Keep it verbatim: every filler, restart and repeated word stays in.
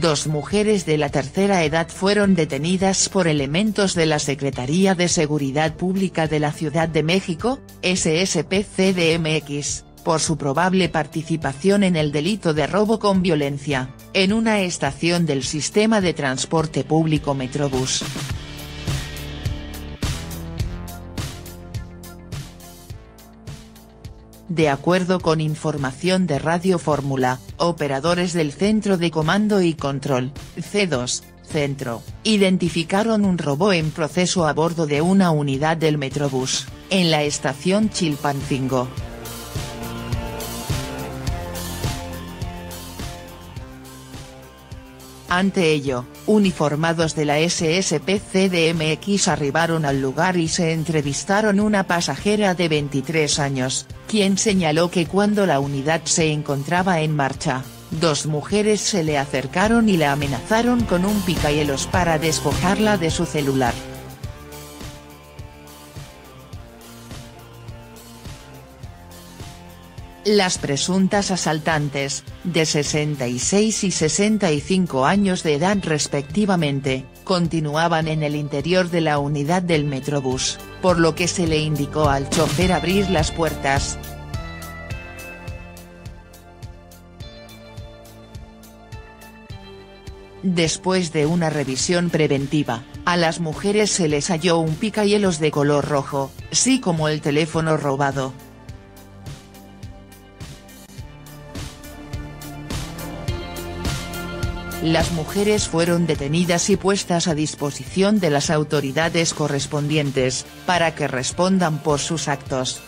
Dos mujeres de la tercera edad fueron detenidas por elementos de la Secretaría de Seguridad Pública de la Ciudad de México, S S P C D M X, por su probable participación en el delito de robo con violencia, en una estación del sistema de transporte público Metrobús. De acuerdo con información de Radio Fórmula, operadores del Centro de Comando y Control, C dos, Centro, identificaron un robo en proceso a bordo de una unidad del Metrobús, en la estación Chilpancingo. Ante ello, uniformados de la S S P C D M X arribaron al lugar y se entrevistaron una pasajera de veintitrés años, quien señaló que cuando la unidad se encontraba en marcha, dos mujeres se le acercaron y la amenazaron con un picahielos para despojarla de su celular. Las presuntas asaltantes, de sesenta y seis y sesenta y cinco años de edad respectivamente, continuaban en el interior de la unidad del Metrobús, por lo que se le indicó al chofer abrir las puertas. Después de una revisión preventiva, a las mujeres se les halló un picahielos de color rojo, así como el teléfono robado. Las mujeres fueron detenidas y puestas a disposición de las autoridades correspondientes, para que respondan por sus actos.